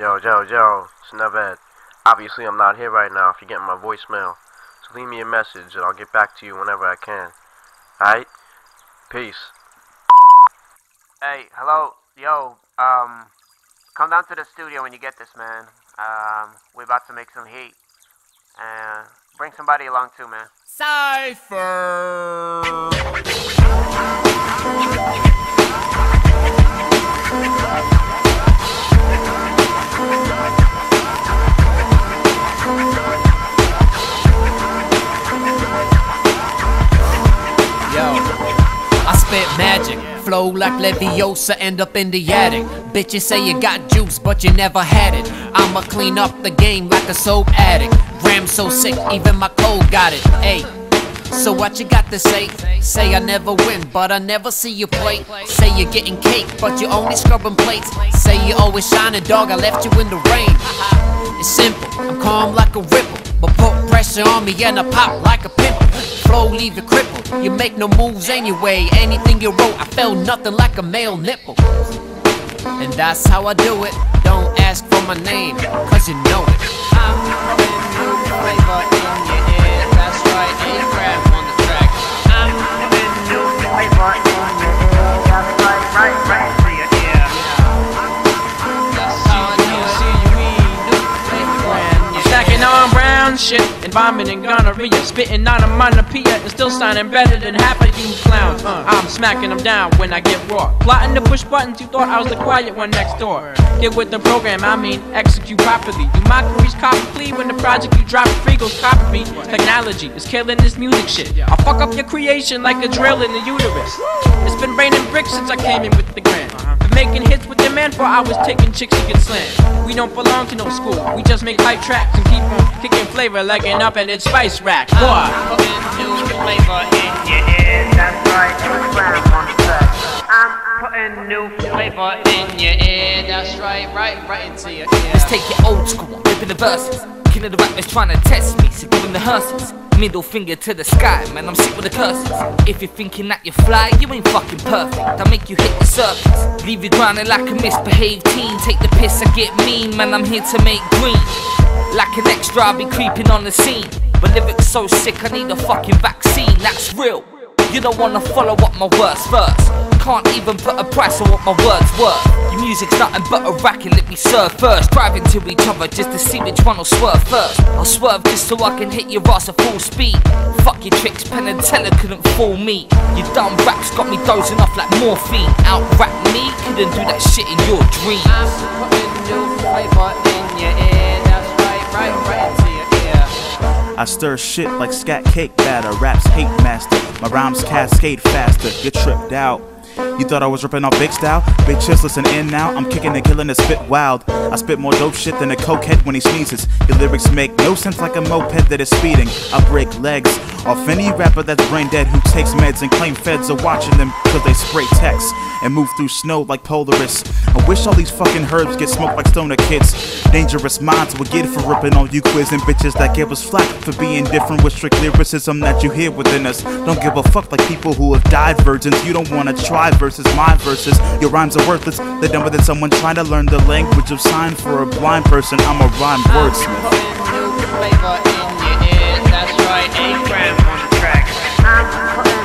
Yo, it's Neved. Obviously, I'm not here right now if you're getting my voicemail. So leave me a message and I'll get back to you whenever I can. Alright? Peace. Hey, hello, yo, come down to the studio when you get this, man. We're about to make some heat. And bring somebody along too, man. Cypher. I spit magic, flow like Leviosa, end up in the attic. Bitches say you got juice, but you never had it. I'ma clean up the game like a soap addict. Ram so sick, even my code got it. Ayy, so what you got to say? Say I never win, but I never see you play. Say you're getting cake, but you only scrubbing plates. Say you always shining, dog, I left you in the rain. It's simple, I'm calm like a ripple, but put pressure on me and I pop like a pimple. Flow leave you crippled, you make no moves anyway. Anything you wrote, I felt nothing like a male nipple. And that's how I do it. Don't ask for my name, cause you know it. I'm putting new flavor in your ear. That's right, A-Craft on the track. I'm putting new flavor in your ear. That's right to your ear. That's how I do it. New flavor. I'm stacking on brown shit and vomiting gonorrhea, spitting on a monopoeia and still sounding better than half of you clowns. I'm smacking them down when I get raw, plotting to push buttons. You thought I was the quiet one next door. Get with the program, I mean execute properly. You mockeries copy plea when the project you drop free goes copy me. Technology is killing this music shit. I'll fuck up your creation like a drill in the uterus. It's been raining bricks since I came in with the grand. Been making hits with your man for hours, taking chicks to get slammed. We don't belong to no school, we just make hype tracks and keep on kicking flavor like an up and it's spice rack. Boy, I'm putting new flavor in your ear. That's right, A-Craft on the track. I'm putting new flavor in your ear. That's right into your ear. Let's take it old school, ripping the verses. Killing the rappers trying to test me, so giving the hearses. Middle finger to the sky, man, I'm sick with the curses. If you're thinking that you fly, you ain't fucking perfect. I'll make you hit the surface, leave you drowning like a misbehaved teen. Take the piss, I get mean, man, I'm here to make green. Like an extra, I'll be creeping on the scene. But lyrics so sick, I need a fucking vaccine, that's real. You don't wanna follow up my words first. Can't even put a price on what my words were. Your music's nothing but a racket, let me serve first. Driving to each other just to see which one will swerve first. I'll swerve just so I can hit your ass at full speed. Fuck your tricks, Penn and Teller couldn't fool me. Your dumb raps got me dozing off like morphine. Out rap me, couldn't do that shit in your dreams. I'm putting new flavor in your ear. That's right into your ear. I stir shit like scat cake batter. Raps hate master, my rhymes cascade faster. Get tripped out. You thought I was ripping off big style? Bitches, listen in now. I'm kicking and killing and spit wild. I spit more dope shit than a cokehead when he sneezes. Your lyrics make no sense like a moped that is speeding. I break legs off any rapper that's brain dead who takes meds and claim feds are watching them cause they spray text and move through snow like Polaris. I wish all these fucking herbs get smoked like stoner kids. Dangerous minds would get for ripping on you quizzing bitches that give us flack for being different with strict lyricism that you hear within us. Don't give a fuck like people who have died virgins. You don't wanna try versus my verses. Your rhymes are worthless, they're dumber than someone trying to learn the language of sign for a blind person. I'm a rhyme wordsmith. I'm putting new flavor in your ear. That's right, A-Craft on the track. I'm putting